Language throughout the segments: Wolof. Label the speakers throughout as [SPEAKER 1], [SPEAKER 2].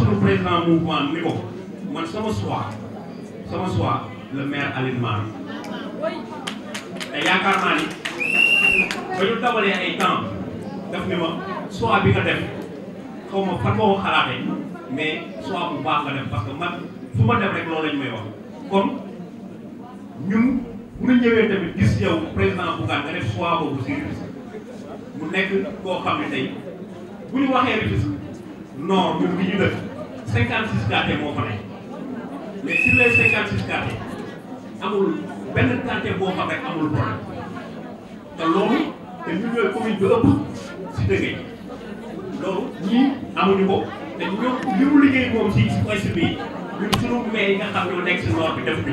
[SPEAKER 1] sunu président mouvement ni ko man sama choix le maire Alioune Mar te yaakaar naa ni ba ñu dawalee ay temps daf ni ma choix bi nga def xaw ma fan moo ko xalaatee mais choix bu baax nga def parce que man fu ma def rek loolu lañ may wax kon ñun bu ñu ñëwee tamit gis yow président Bougane nga def choix boobu si Rufisque mu nekk koo xam ne tey bu ñu waxee Rufisque nord ñun bi ñu def 56 quartiers moo fa nekk mais sur les 56 quartiers amul benn quartier boo xam rek amul problème te loolu te ñu ñooy commune bi ëpp si dëgg loolu ñii amuñu ko te ñoom li mu liggéey moom si ouest bi ñun sunu maire yi nga xam ñoo nekk si nord bi def ñu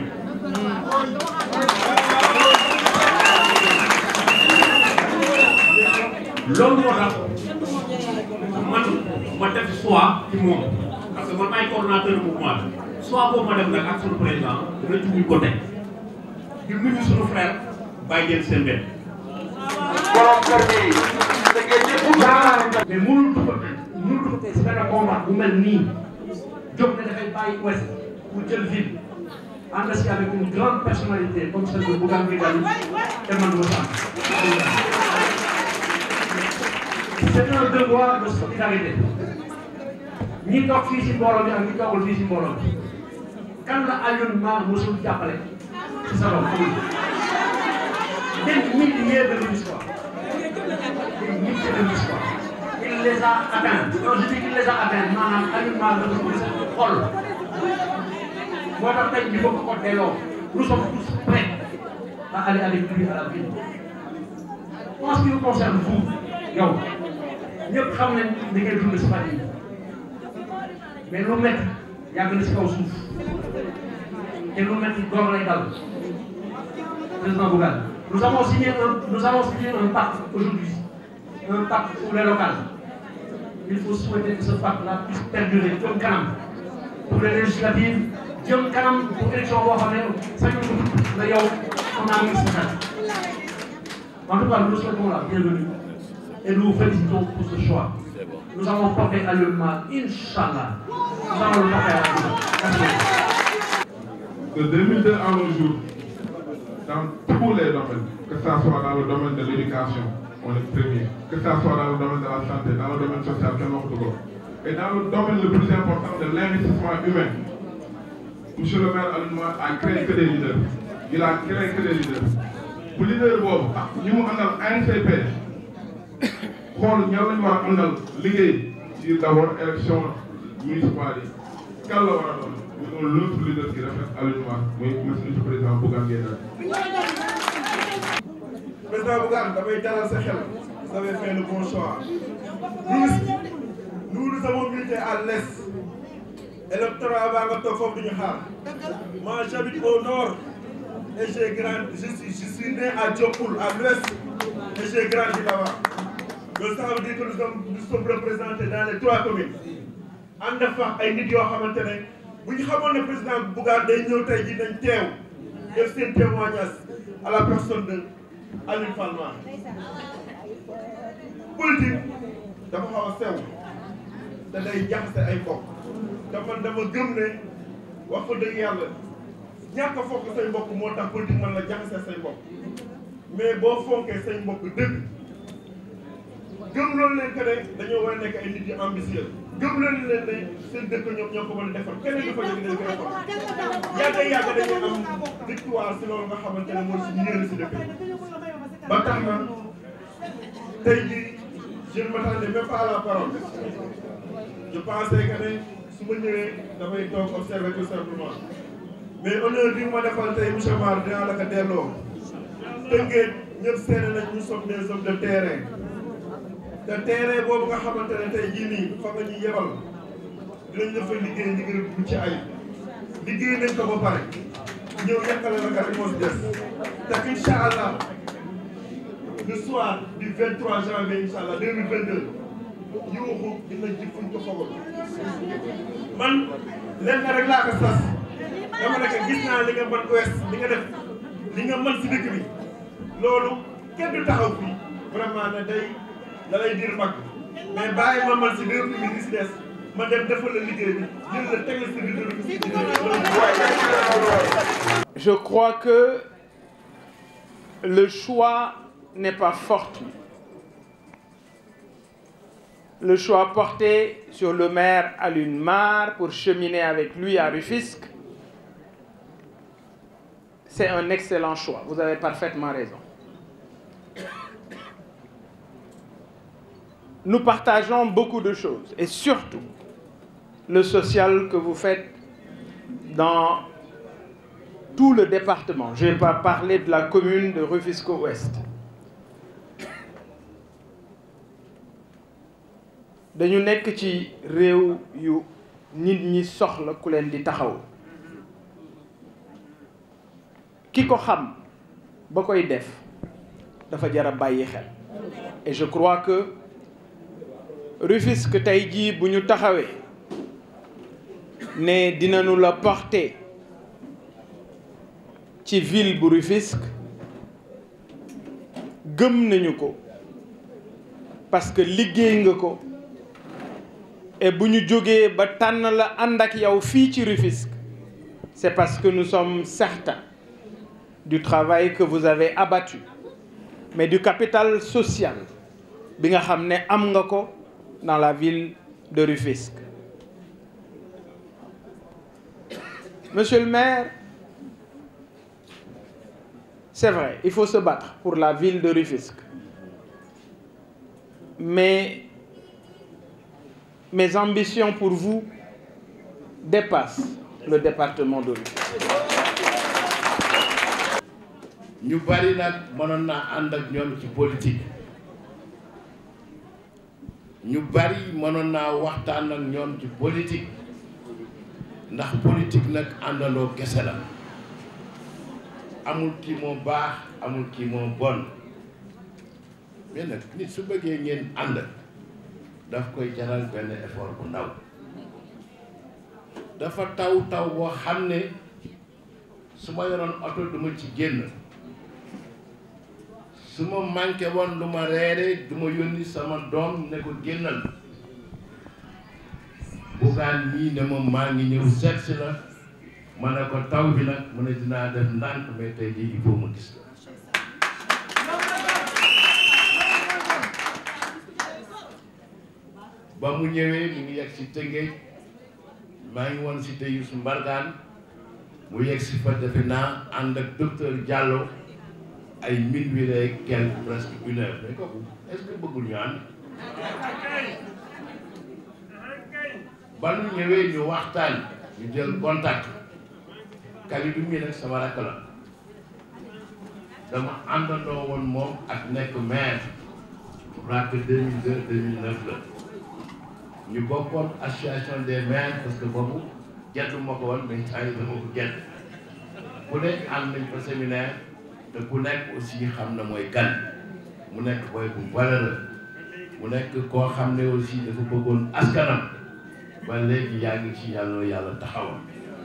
[SPEAKER 1] loolu moo tax man ma def choix ci moom parce que man maay coordonnateur mouvement bi choix boobu ma def nag ak sunu président rëccu wuñ ko teg di nuyu sunu frère bàyyi leen seen benn.
[SPEAKER 2] borom kër gi da ngeen ñëpp
[SPEAKER 3] mais mënul dugg tey si benn combat bu mel nii jóg ne dafay bàyyi ouest pour jël ville ànd si avec une grande personnalité comme celle de Bougane Gueye Dany te man ma sant. C'est un devoir de solidarité ñi toog fii si mbooloo bi ak ñi toogul fii si mbooloo bi kan la Alioune Mar mosul jàppale ci sa doom amul des milliers de l'histoire il les a atteints quand je dis qu'il les a atteints maanaam Alioune Mar dafa ko xol moo tax tey ñu bëgg ko delloo nous sommes tous prêts à aller avec lui à la ville en ce qui nous concerne vous yow ñëpp xam nañ li ngay dund si fan yi mais lu métti yàgg na si kaw suuf te lu métti góor lay dal président Bougane nous avons signé un pacte aujourd'hui un pacte pour les locales il faut souhaiter que ce pacte-là puisse perdurer jëm kanam pour les législatives jëm kanam pour élection boo xam ne sañu na yow on a mis sa en tout cas nous souhaitons la bienvenue et nous vous félicitons pour ce choix. Nous avons porté Alioune Mar, Inch'Allah. Nous allons le porter à la ville.
[SPEAKER 4] De 2002 à nos jours, dans tous les domaines, que ça soit dans le domaine de l'éducation, on est premier, que ça soit dans le domaine de la santé, dans le domaine social, et dans le domaine le plus important de l'investissement humain, monsieur le maire Alioune Mar a créé que des leaders. Il a créé que des leaders. Pour leader boobu ah ñi mu àndal ANCP xool ñan lañu war a àndal liggéey ci d'abord élection municipale yi kan la war a doon ñu doon l'autre leader qui reflète Alioune Mar muy monsieur président Bougane Gueye Dany.
[SPEAKER 5] Président Bougane damay dalal sa xel vous avez fait le bon choix. Nous avons milité à l'est électorat baa nga toog foofu duñu xaar moi j'habite au nord et j'ai grandi je suis né à Diopoul à l'ouest et j'ai grandi là-bas. Donc ça veut dire que nous sommes représentés dans les 3 communes. ànd fa ay nit yoo xamante ne bu ñu xamoon ne président Bougane day ñëw tey jii nañ teew def seen témoignage à la personne de Alioune Fall Mar. Politique dafa xaw a sew te day jaxase ay mbokk te man dama gëm ne wax fa dëgg yàlla ñàkk a fonk say mbokk moo tax politique man la jaxase say mbokk mais boo fonkee say mbokk dëgg gëm loolu leen que ne dañoo war a nekk ay nit yu ambitieux gëm loolu leen ne seen dëkk ñoom ñoo ko mën a defar keneen du fa jóge dañ koy defar yàgg dañuy am victoire si loolu nga xamante ne mooy suñu yéene si dëkk ba tax na tey jii je ne m'attendais même pas à la parole je pensais que ne su ma ñëwee damay toog observer tout simplement mais honneur bi ma defal tey monsieur Mar dinaa la ko delloo Tëngéej ñëpp seede nañ nous sommes des hommes de terrain te terrain boobu nga xamante ne tey jii nii fa nga ñuy yebal dinañ la fa liggéey liggéey bu ci ay liggéey nañ ko ba pare ñëw yàqale la ka moo si des te incha allah le soir du 23 janvier incha allah 2022 yuuxu dina ji fuñ ko fogoon man lenn rek laa ko sas dama ne gis naa li nga mën ouest li nga def li nga mën si dëkk bi loolu kenn du taxaw fii vraiment ne day da lay dir mag mais bàyyi ma man si 2 minutes yi si des ma dem defal la liggéey bi jël la teg la si biir Rufisque.
[SPEAKER 6] Je crois que le choix n'est pas fortuit. Le choix porté sur le maire Alioune Mar pour cheminer avec lui à Rufisque, c'est un excellent choix. Vous avez parfaitement raison. Nous partageons beaucoup de choses et surtout le social que vous faites dans tout le département. Je ne vais pas parler de la commune de Rufisque-Ouest. dañu nekk ci réew yu nit ñi soxla ku leen di taxaw ki ko xam ba koy def dafa jar a bàyyi xel et je crois que Rufisque tey jii bu ñu taxawee ne dinañu la porter ci ville bu Rufisque gëm nañu ko parce que liggéey nga ko et bu ñu jógee ba tànn la ànd ak yow fii ci Rufisque c'est parce que nous sommes certains du travail que vous avez abattu mais du capital social bi nga xam ne am nga ko dans la ville de Rufisque. Monsieur le maire, c'est vrai, il faut se battre pour la ville de Rufisque. Mais mes ambitions pour vous dépassent le département de Rufisque.
[SPEAKER 7] ñu bari nag mënoon naa ànd ak ñoom ci politique ñu bari mënoon naa waxtaan ak ñoom ci politique ndax politique nag àndandoo kese la amul kii moo baax amul kii moo bon mais nag nit su bëggee ngeen ànd daf koy jaral benn effort bu ndaw dafa taw boo xam ne su ma yoroon oto duma ci génn su ma manqué woon lu ma reere du ma yónni sama doom ne ko génnal Bougane mii ne ma maa ngi ñëw seet si la ma ne ko taw bi nag mu ne dinaa def ndànk mais tey jii il faut ma gis la ba mu ñëwee mi ngi yegg si Tëngéej maa ngi woon si te Youssou Mbargane mu yegg si fa defe naa ànd ak docteur Diallo ay minuit rek quelque presque une heure mais kooku est-ce que bëggul ñu ànd ba ñu ñëwee ñu waxtaan ñu jël contact Kalidou mi nag sama rakk la dama àndandoo woon moom ak nekk maire raak 2002 2009 la ñu bokkoon association des maires parce que boobu geddu ma ko woon mais temps yi dama ko gedd ku nekk am nañ ko séminaire te ku nekk aussi xam na mooy kan mu nekk booy bu valeur mu nekk koo xam ne aussi dafa bëggoon askanam ba léegi yaa ngi ci yàlla taxawal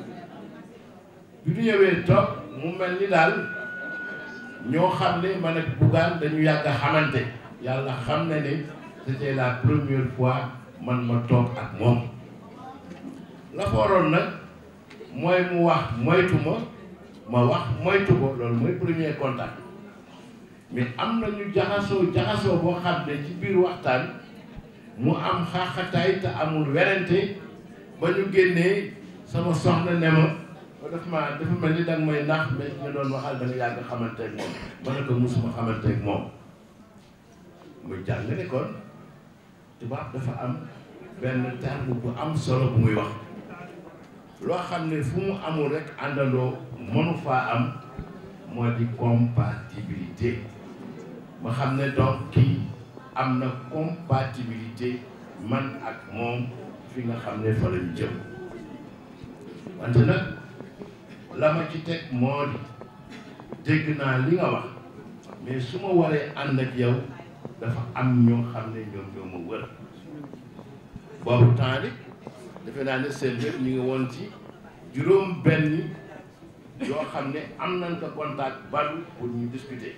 [SPEAKER 7] bi ñu ñëwee toog mu mel ni daal ñoo xam ne man ak Bougane dañu yàgg a xamante yàlla xam na ne c'était la première fois man ma toog ak moom la fa waroon nag mooy mu wax moytu ma wax moytu ko loolu mooy premier contact mais am na ñu jaxasoo boo xam ne ci biir waxtaan mu am xaaxataay te amul werante ba ñu génnee sama soxna ne ma dafa mel ni danga may nax mais ñu doon waxal da nga yàgg xamante ak moom ma ne ko musuma xamante ak moom muy jàng ne kon tubaab dafa am benn terme bu am solo bu muy wax loo xam ne fu mu amul rek àndandoo mënu faa am moo di compatibilité ma xam ne donc kii am na compatibilité man ak moom fi nga xam ne fa lañu jëm wante nag la ma ci teg moo di dégg naa li nga wax mais su ma waree ànd ak yow dafa am ñoo xam ne ñoom ñoo ma wër boobu temps bi defe naa ne seen yëpp ñu ngi woon ci juróom benn yoo xam ne am nañ ko contact balu pour ñu discuter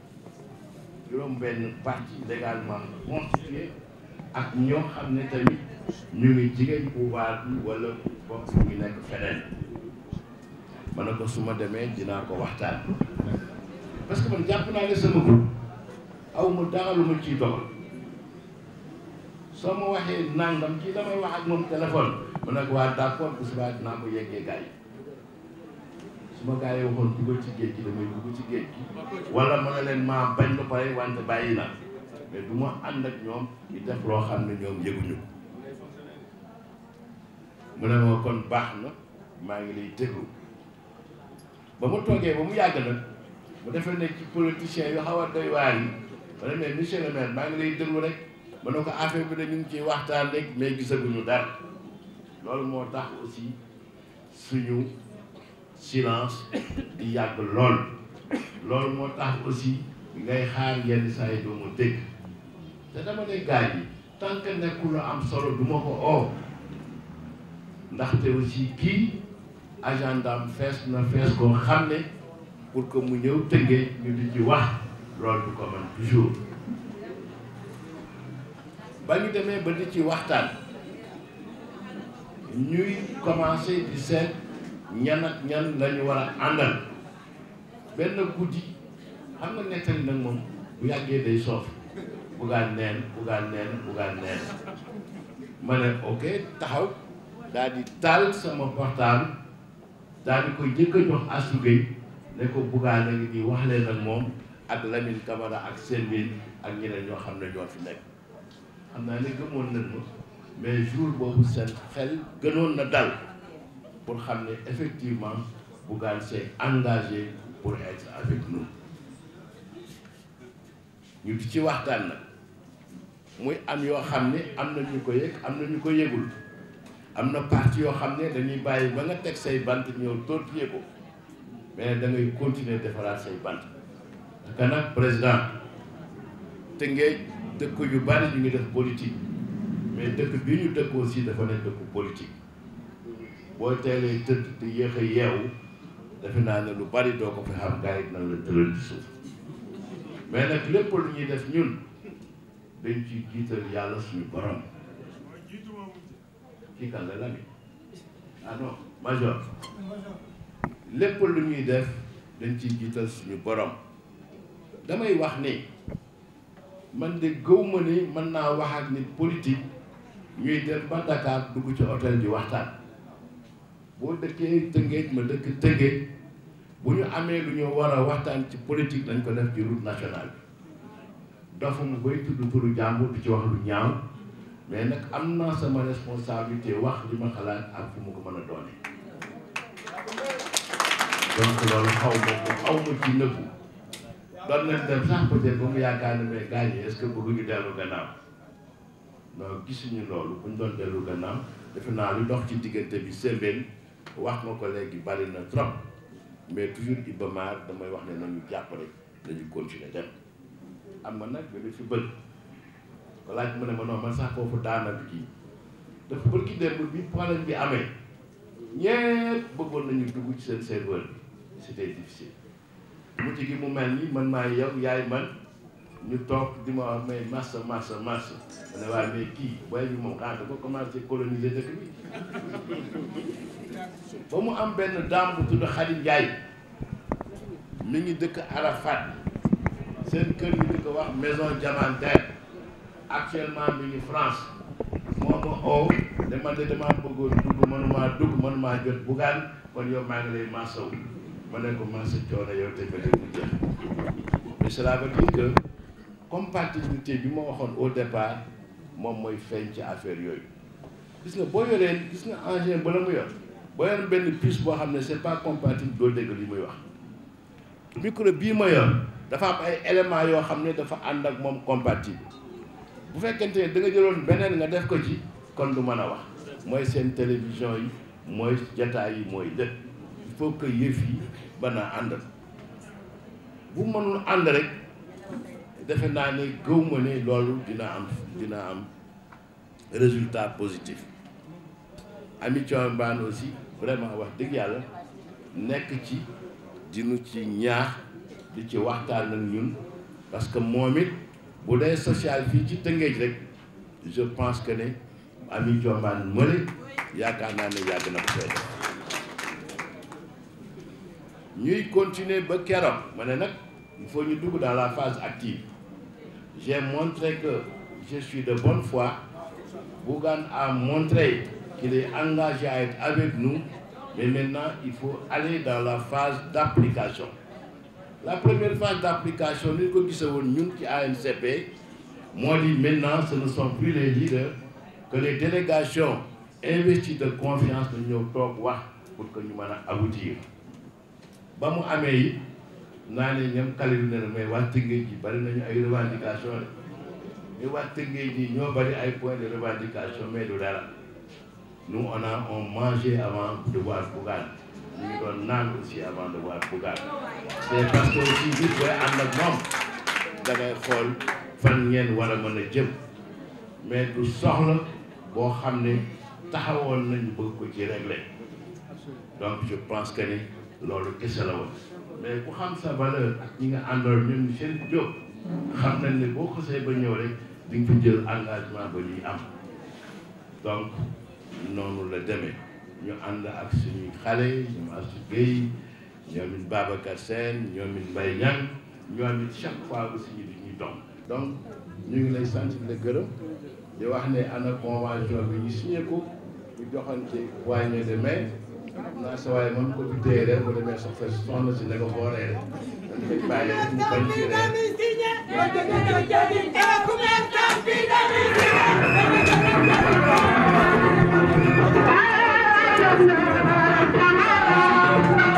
[SPEAKER 7] juróom benn parti légalement constitué ak ñoo xam ne tamit ñu ngi jigéen pouvoir bi wala bokk ñu nekk feneen ma ne ko su ma demee dinaa ko waxtaan parce que man jàpp naa ne sama groupe aw ma dara lu ma ciy dogal soo ma waxee nangam ci damay wax ak moom téléphone ma ne ko waa d'accord bu subaa dinaa ko yeggee gars yi su ma gars yi waxoon dugal ci géej gi damay dugg ci géej gi wala ma ne leen maa bañ ba pare wante bàyyi na mais du ma ànd ak ñoom di def loo xam ne ñoom yëguñu mu ne ma kon baax na maa ngi lay déglu ba mu toogee ba mu yàgg nag mu defee ne ci politiciens yu xaw a doy waar yi ma ne mais monsieur le maire maa ngi lay déglu rek ma ne ko affaire bi dañu ngi ciy waxtaan rek mais gisaguñu dara loolu moo tax aussi suñu silence di yàgg loolu moo tax aussi ngay xaar yenn saa yi doo ma dégg te dama ne gars yi tant que nekkul lu am solo du ma ko oo ndaxte aussi kii agendam fees na fees koo xam ne pour que mu ñëw tëngee ñu di ci wax loolu du ko mën toujours ba ñu demee ba di ci waxtaan ñuy commencé di seet ñan ak ñan lañu war a àndal benn guddi xam nga nettali nag moom bu yàggee day soof buggaan neen ma ne ok taxaw daal di taal sama portable daal di koy jëkk a jox Astou Gueye ne ko buggaan a ngi di wax leen ak moom ak Lamine Camara ak Sembène ak ñeneen ñoo xam ne ñoo fi nekk xam naa ne gëmoon nañ ma mais jour boobu seen xel gënoon na dal pour xam ne effectivement Bougane s'est engagé pour être avec nous ñu di ci waxtaan nag muy am yoo xam ne am na ñu ko yëg am na ñu ko yëgul am na parti yoo xam ne dañuy bàyyi ba nga teg say bant ñëw tortiller ko mais da ngay continuer defaraat say bant parce que nag président Tëngéej dëkk yu bari ñu ngi def politique mais dëkk bi ñu dëkk aussi dafa nekk dëkku politique boo teelee tëdd di yéex a yeewu defe naa ne lu bari doo ko fi xam gars yi nan la tëral ci suuf mais nag lépp lu ñuy def ñun dañ ci jiital yàlla suñu borom kii kan la Lamine ah non major lépp lu ñuy def dañ ciy jiital suñu borom damay wax ni man de gëw ma ni mën naa wax ak nit politique ñuy dem ba Dakar dugg ci hôtel di waxtaan boo dëkkee Tëngéej ma dëkk Tëngéej bu ñu amee lu ñu war a waxtaan ci politique dañ ko def ci route nationale bi dafa mu bay tudd turu jàmbur di ci wax lu ñaaw mais nag am naa sama responsabilité wax li ma xalaat ak fu mu ko mën a doone donc loolu xaw ma ci nëbbu doon nañ dem sax peut-être ba mu yaakaar ne mais gars yi est-ce que bëgguñu dellu gannaaw non gisuñu loolu buñ doon dellu gannaaw defe naa lu dox ci diggante bi Sembène wax nga ko léegi bari na trop mais toujours Iba Mar damay wax ne nañu jàpp rek nañu continuer dem am na nag bi fi bëgg ko laaj mu ne ma non man sax foofu daanaka kii dafa bëgg démb bi problème bi amee ñëpp bëggoon nañu dugg ci seen serveur bi c'était difficile mujj gi mu mel ni man maa yow yaay man ñu toog di ma wax mais massa ma ne waaye mais kii waaye bi moom xanaa dafa commencé coloniser dëkk bi ba mu am benn dame bu tudd Khady Ndiaye mi ngi dëkk Arafat seen kër yi di ko wax maison diamantaire actuellement mi ngi France moo ma oo ne man de damaa bëggoon dugg mënumaa jot Bougane kon yow maa ngi lay massaw ma ne ko massa coono yow te ba mu jeex mais cela veut dire que compatibilité bi ma waxoon au départ moom mooy feeñ ci affaire yooyu gis nga boo yoree gis nga engin ba la mu yor boo yor benn puce boo xam ne c'est pas compatible doo dégg li muy wax micro bii ma yor dafa am ay éléments yoo xam ne dafa ànd ak moom compatible bu fekkente ne da nga jëloon beneen nga def ko ci kon du mën a wax mooy seen télévision yi mooy jataay yi mooy lépp il faut que yëf yi ba naa ànd bu mënul ànd rek defe naa ne gëw ma ne loolu dina am résultat positif Ami Thiombane aussi vraiment wax dëgg yàlla nekk ci dinu ci ñaax di ci waxtaan ak ñun parce que moom it bu dee social fii ci Tëngéej rek je pense que ne Ami Diombane mële yaakaar naa ne yàgg na ko fay def ñuy continuer ba keroog ma ne nag il faut ñu dugg dans la phase active. J'ai montré que je suis de bonne foi. Bougane a montré qu'il est engagé à être avec nous, mais maintenant il faut aller dans la phase d'application. La première phase d'application, nous avons nous qui ANCP, moi dit maintenant ce ne sont plus les leaders, que les délégations investies de confiance nous pour que nous puissions aboutir. Ba mu amee yi naa ne ñoom Kalidou ne mais waa Tëngéej ji bari nañu ay revendication mais waa Tëngéej ji ñoo bari ay points de revendication mais du dara nous on mangeait avant de voir Bougane ñu ngi doon naan aussi avant de voir Bougane c'est parce que aussi nit booy ànd ak moom da ngay xool fan ngeen war a mën a jëm mais du soxla boo xam ne taxawoon nañu bëgg ko ci régler donc je pense que ni loolu kese la woon mais ku xam sa valeur ak ñi nga àndoon ñoom seen jóg xam nañ ne boo xasee ba ñëw rek di nga fi jël engagement ba ñuy am donc noonu la demee ñu ànd ak suñuy xale ñoom Assou Gueye ñoom it Babacar Sène ñoom it Mbaye Niang ñoom it chaque fois aussi ñu ñuy dox donc ñu ngi lay sant di la gërëm di wax ne ana convention bi ñu signé ko ñu joxante poignée de main naa sa waaye moom ko fi téye rek bu demee soxna si ne ko boo reere dañ koy bàyyi rek mu bañ ci reer